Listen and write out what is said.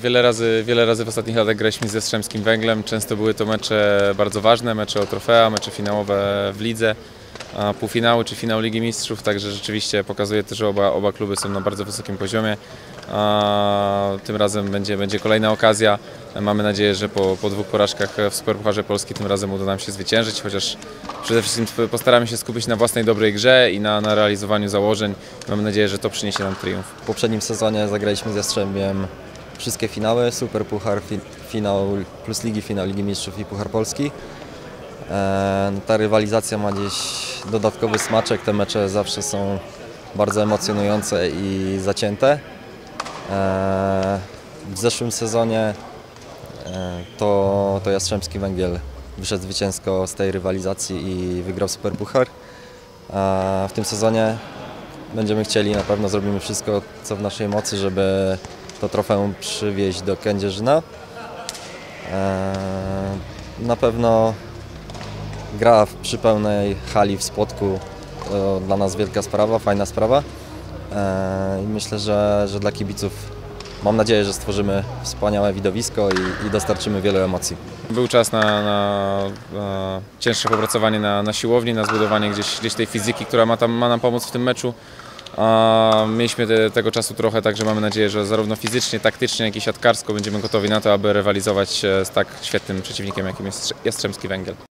Wiele razy w ostatnich latach graliśmy z Jastrzębskim Węglem. Często były to mecze bardzo ważne, mecze o trofea, mecze finałowe w lidze, półfinały czy finał Ligi Mistrzów, także rzeczywiście pokazuje to, że oba kluby są na bardzo wysokim poziomie. Tym razem będzie kolejna okazja. Mamy nadzieję, że po dwóch porażkach w Superpucharze Polski tym razem uda nam się zwyciężyć, chociaż przede wszystkim postaramy się skupić na własnej dobrej grze i na realizowaniu założeń. Mamy nadzieję, że to przyniesie nam triumf. W poprzednim sezonie zagraliśmy z Jastrzębiem wszystkie finały, Superpuchar, finał plus Ligi, finał Ligi Mistrzów i Puchar Polski. Ta rywalizacja ma gdzieś dodatkowy smaczek, te mecze zawsze są bardzo emocjonujące i zacięte. W zeszłym sezonie to Jastrzębski Węgiel wyszedł zwycięsko z tej rywalizacji i wygrał Superpuchar. W tym sezonie będziemy chcieli, na pewno zrobimy wszystko, co w naszej mocy, żeby to trofeum przywieźć do Kędzierzyna. Na pewno gra przy pełnej hali w Spodku to dla nas wielka sprawa, fajna sprawa. I myślę, że dla kibiców mam nadzieję, że stworzymy wspaniałe widowisko i dostarczymy wiele emocji. Był czas na cięższe popracowanie na siłowni, na zbudowanie gdzieś tej fizyki, która ma nam pomóc w tym meczu. Mieliśmy tego czasu trochę, także mamy nadzieję, że zarówno fizycznie, taktycznie, jak i siatkarsko będziemy gotowi na to, aby rywalizować z tak świetnym przeciwnikiem, jakim jest Jastrzębski Węgiel.